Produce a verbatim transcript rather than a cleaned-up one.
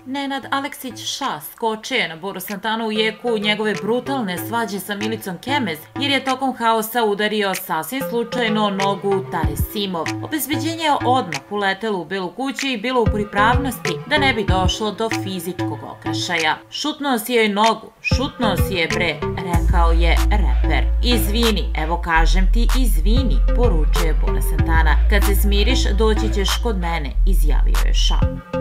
Nenad Aleksić Ša skočio je na Boru Santanu u jeku njegove brutalne svađe sa Milicom Kemez jer je tokom haosa udario sasvim slučajno nogu Taresimov. Obezbeđenje je odmah uletelo u Belu kuću i bilo u pripravnosti da ne bi došlo do fizičkog okršaja. Šutnuo si joj nogu, šutnuo si je bre, rekao je reper. Izvini, evo kažem ti izvini, poručuje Bora Santana. Kad se smiriš doći ćeš kod mene, izjavio je Ša.